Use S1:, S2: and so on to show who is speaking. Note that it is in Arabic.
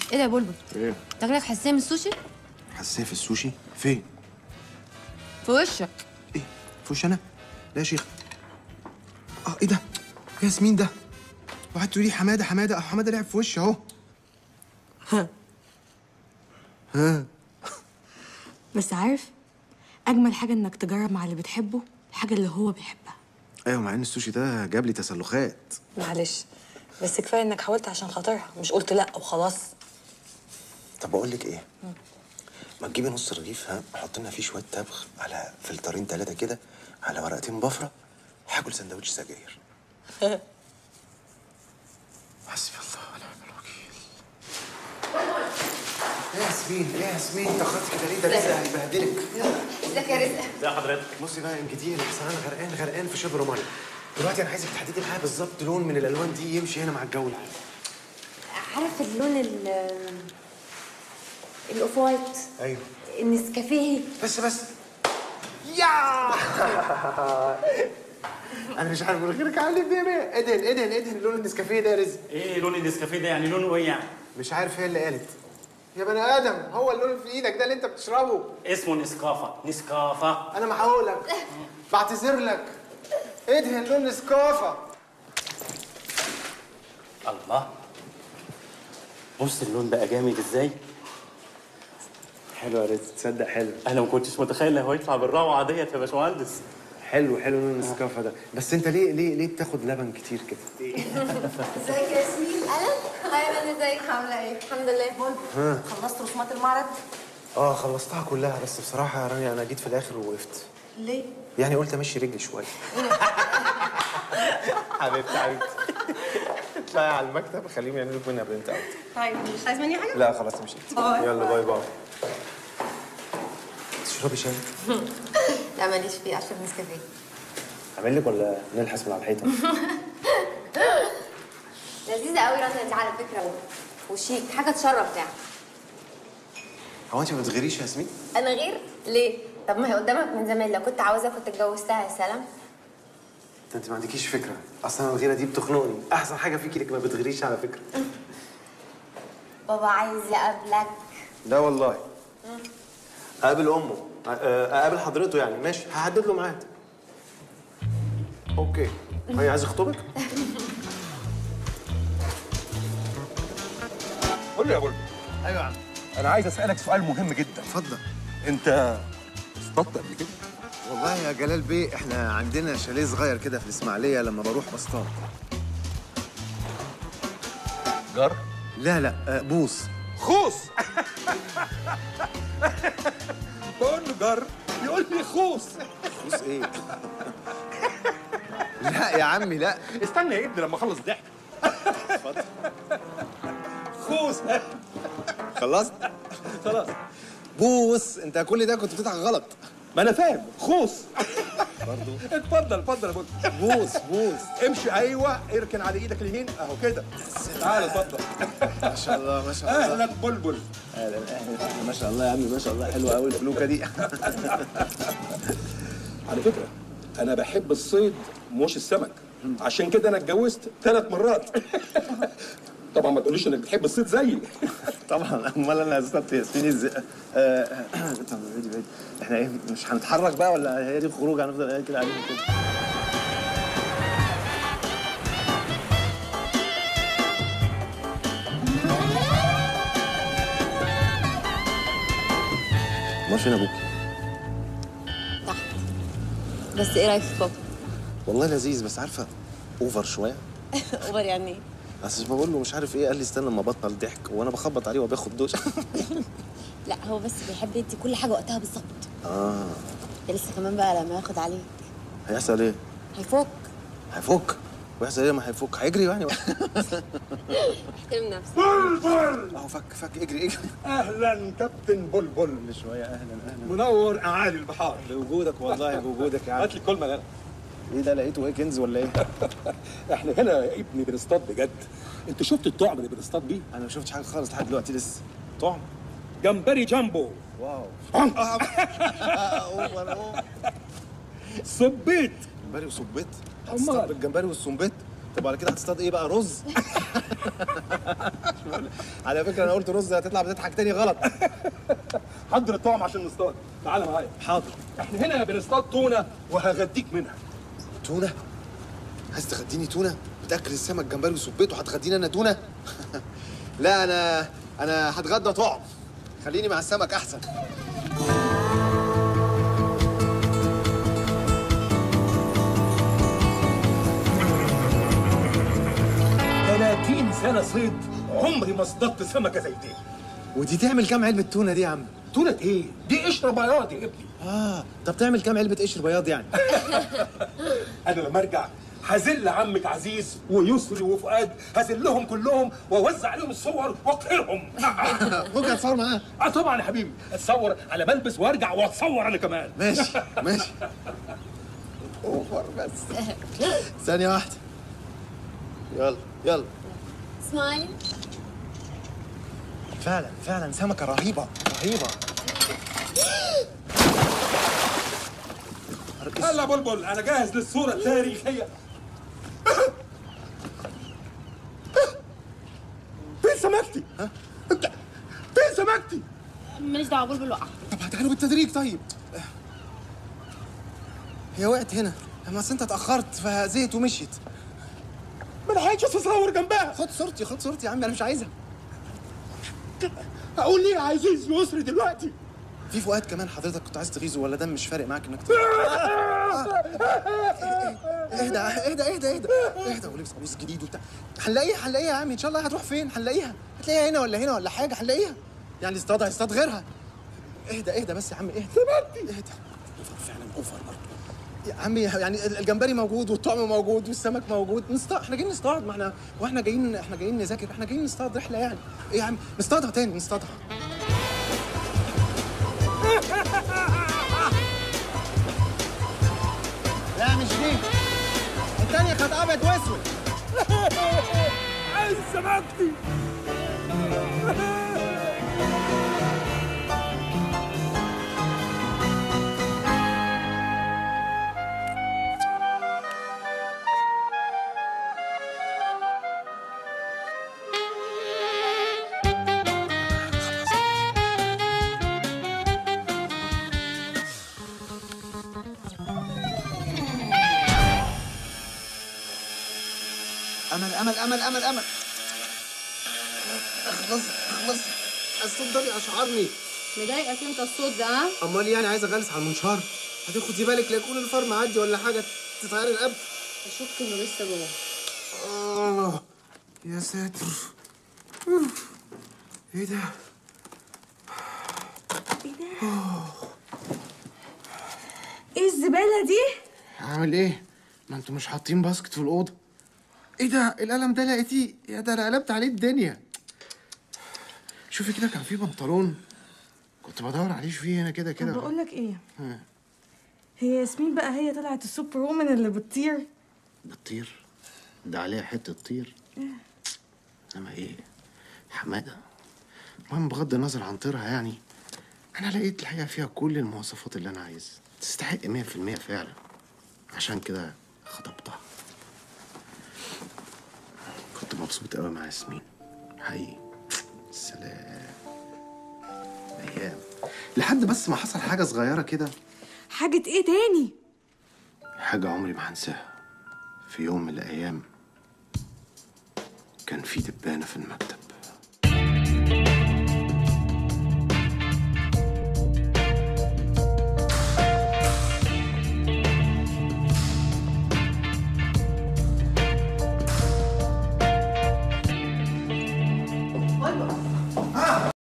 S1: ايه ده يا بلبل؟
S2: ايه؟
S1: تاكلك حساسيه من السوشي؟
S2: حساسيه في السوشي؟ فين؟
S1: في وشك.
S2: ايه؟ في وش انا؟ لا يا شيخ. ايه ده؟ ياسمين ده؟ وقعدت تقولي حماده حماده، اهو حماده لعب في وشي اهو. ها
S3: بس عارف اجمل حاجه انك تجرب مع اللي بتحبه الحاجه اللي هو بيحبها.
S2: ايوه، مع ان السوشي ده جاب لي تسلخات.
S3: معلش بس كفايه انك حاولت عشان خاطرها، مش قلت لا وخلاص.
S2: طب بقول لك ايه؟ ما تجيبي نص رغيف، حط لنا فيه شويه تبغ على فلترين 3 كده على ورقتين بفره، هاكل سندوتش سجاير. حسبي الله ونعم الوكيل. ايه يا ياسمين؟ ايه يا ياسمين؟ اتأخرتي كده ليه؟ ده رزق هيبهدلك.
S4: ازيك يا رزق؟
S5: ازي حضرتك؟
S2: بصي بقى ان كتير، بس انا غرقان في شبر ميه. دلوقتي انا عايزك تحددي معايا بالظبط لون من الالوان دي يمشي هنا مع الجو العام.
S4: عارف اللون الاوف وايت؟
S2: ايوه.
S4: النسكافيه.
S2: بس يا انا مش عارف من غيرك اعمل ايه. ادهن لون النسكافيه ده يا رزق.
S5: ايه لون النسكافيه ده؟ يعني لونه ايه يعني؟
S2: مش عارف، هي اللي قالت. يا بني ادم، هو اللون اللي في ايدك ده اللي انت بتشربه
S5: اسمه نسكافه.
S2: انا محقولك، بعتذر لك. ادهن لون نسكافه.
S5: الله، بص اللون بقى جامد ازاي.
S2: حلو يا رزق، تصدق حلو.
S5: انا ما كنتش متخيل انه هيطلع بالروعه ديت يا باشمهندس.
S2: حلو لون النسكافيه ده. بس انت ليه بتاخد لبن كتير كده؟
S4: ازيك يا ياسمين؟ انا ازيك؟ عامله ايه؟ الحمد لله. خلصت رسومات المعرض؟
S2: خلصتها كلها، بس بصراحه يا رانيا انا جيت في الاخر ووقفت.
S4: ليه؟
S2: يعني قلت امشي رجلي شويه. حبيبتي اطلعي على المكتب خليهم يعملوا لك منها برنت اوت.
S4: طيب مش عايز مني حاجه؟
S2: لا خلاص مشيت. يلا باي. تشربي شاي؟
S4: لا ماليش فيه عشان نسكافيه.
S2: اعمل لك ولا نلحس من على الحيطه؟
S4: لذيذه قوي رنا دي على فكره، وشيك، حاجه تشرف يعني.
S2: هو انت ما بتغيريش يا ياسمين؟
S4: انا غير؟ ليه؟ طب ما هي قدامك من زمان، لو كنت عاوزها كنت اتجوزتها يا سلام.
S2: انت ما عندكيش فكره، اصلا الغيره دي بتخنقني. احسن حاجه فيكي انك ما بتغيريش على فكره.
S4: بابا عايز يقابلك.
S2: لا والله. اقابل امه، اقابل حضرته يعني. ماشي، هحدد له ميعاد. اوكي. هي عايز يخطبك؟
S6: قول لي يا بلبل.
S2: ايوه يا عم.
S6: انا عايز اسالك سؤال مهم جدا.
S2: اتفضل.
S6: انت اصطدت قبل كده؟
S2: والله يا جلال بيه، احنا عندنا شاليه صغير كده في الاسماعيليه، لما بروح بصطاد.
S6: جر؟
S2: لا بوص.
S6: خوص. بقول له جر يقول لي خوص.
S2: خوص ايه؟ لا يا عمي لا.
S6: استنى يا ابني لما اخلص ضحك.
S2: اتفضل.
S6: خوص.
S2: خلصت؟
S6: خلاص.
S2: بوص. انت كل ده كنت بتضحك غلط.
S6: ما انا فاهم. خوص.
S2: برضه.
S6: اتفضل يا بلبل.
S2: بوص.
S6: امشي. ايوه، اركن على ايدك اليمين اهو كده. تعال اتفضل.
S2: ما شاء الله.
S6: اهلا بلبل.
S2: اهلا ما شاء الله يا عمي، ما شاء الله. حلوه قوي الفلوكه دي.
S6: على فكره انا بحب الصيد مش السمك، عشان كده انا اتجوزت 3 مرات. طبعا ما تقوليش انك بتحب الصيد زيي.
S2: طبعا، امال انا اصطدت ياسمين ازاي؟ طب بعيد. احنا ايه، مش هنتحرك بقى ولا هي دي الخروج؟ هنفضل قاعدين كده عليهم كده. امال فين ابوك؟
S4: تحت. بس ايه رايك في بابا؟
S2: والله لذيذ، بس عارفه اوفر شويه.
S4: اوفر يعني ايه؟
S2: بس بقول له مش عارف ايه، قال لي استنى لما بطل ضحك، وانا بخبط عليه وباخد دوش.
S4: لا هو بس بيحب يدي كل حاجه وقتها بالظبط. ده لسه كمان بقى لما ياخد عليك
S2: هيحصل ايه؟
S4: هيفوق.
S2: ويحصل ايه؟ ما هيفك هيجري يعني.
S4: احترم نفسك.
S6: بلبل.
S2: اهو فك اجري.
S6: اهلا كابتن بلبل.
S2: كل شويه اهلا.
S6: منور اعالي البحار.
S2: بوجودك والله، بوجودك يا عم.
S6: هات لي كل مغنى.
S2: ايه ده؟ لقيته ايه، كنز ولا ايه؟
S6: احنا هنا يا ابني بنصطاد بجد. انت شفت الطعم اللي بنصطاد بيه؟
S2: انا ما شفتش حاجه خالص لحد دلوقتي لسه. طعم
S6: جمبري جامبو.
S2: واو.
S6: صبيت.
S2: جمبري وصبيت؟ هتصطاد بالجمبري والصبيت؟ طب على كده هتصطاد ايه بقى، رز؟ على فكره انا قلت رز هتطلع بتضحك تاني غلط.
S6: حضر الطعم عشان نصطاد. تعالى معايا.
S2: حاضر.
S6: احنا هنا بنصطاد تونه وهغديك منها.
S2: تونه؟ عايز تغديني تونه؟ بتاكل السمك جمبري وسبيته هتغديني انا تونه؟ لا انا هتغدى طعم. خليني مع السمك احسن.
S6: 30 سنة صيد عمري ما اصطدت سمكة زي دي.
S2: ودي تعمل كام علبة تونة دي يا عم؟
S6: تونة ايه؟ دي قشرة بياض يا ابني.
S2: طب تعمل كام علبة قشر بياض يعني؟
S6: أنا لما أرجع هذل عمك عزيز ويسري وفؤاد، هذلهم كلهم وأوزع عليهم الصور وأقهرهم.
S2: ممكن أتصور معاه؟
S6: طبعا يا حبيبي، أتصور على ملبس وأرجع وأتصور أنا كمان.
S2: ماشي ماشي. أوفر بس. ثانية واحدة. يلا.
S4: سمايل.
S2: فعلا سمكة رهيبة.
S6: هلا بلبل، أنا جاهز للصورة التاريخية. فين سمكتي؟ أنت فين سمكتي؟
S4: ماليش دعوه بلبل وقع.
S2: طب هتعالوا بالتدريج طيب. هي وقعت هنا، اما أصل انت اتأخرت فزهقت ومشيت.
S6: ما لحقتش اتصور جنبها.
S2: خد صورتي يا عم، انا مش عايزها.
S6: اقول ليه عايز يسري دلوقتي؟
S2: في فؤاد كمان حضرتك كنت عايز تغيظه ولا ده مش فارق معاك انك اهدى ولبس قميص جديد وبتاع. هنلاقيها يا عم ان شاء الله. هتروح فين؟ هنلاقيها هنا ولا حاجه. هنلاقيها يعني. اصطاد غيرها. اهدى بس يا عم. اهدى. اوفر فعلا اوفر برضه يا عمي. يعني الجمبري موجود والطعم موجود والسمك موجود. نصطاد. احنا جايين نصطاد. ما احنا جايين نذاكر. احنا جايين نصطاد رحله يعني. ايه يا عم؟ نصطادها تاني نصطادها. لا مش دي. التانية كانت ابيض واسود.
S6: عايز سمكتي.
S2: امل. اخلص. الصوت ده بيقشعرني.
S1: مضايقك انت الصوت ده؟ ها؟
S2: امال يعني عايز اغلس على المنشار. هتاخدي بالك لا يكون الفار معدي ولا حاجه تطيري القبل.
S1: اشك انه لسه جوه.
S2: يا ساتر. ايه ده؟
S3: ايه الزبالة دي؟
S2: هعمل ايه؟ ما انتوا مش حاطين باسكت في الاوضه. ايه ده؟ القلم ده لقيتيه؟ يا ده انا قلبت عليه الدنيا. شوفي كده، كان في بنطلون كنت بدور عليه فيه هنا كده.
S3: طب بقول لك ايه؟ هي ياسمين بقى هي طلعت السوبر وومن اللي بتطير؟
S2: بتطير؟ ده عليها حته تطير. انما ايه؟ حماده. المهم بغض النظر عن طيرها يعني، انا لقيت الحقيقه فيها كل المواصفات اللي انا عايزها. تستحق 100% فعلا. عشان كده خطبتها. كنت مبسوط قوي مع ياسمين حقيقي. سلام. ايام لحد بس ما حصل حاجه صغيره كده.
S3: حاجة ايه تاني؟
S2: حاجه عمري ما هنساها. في يوم من الايام كان في دبانه في المكتب.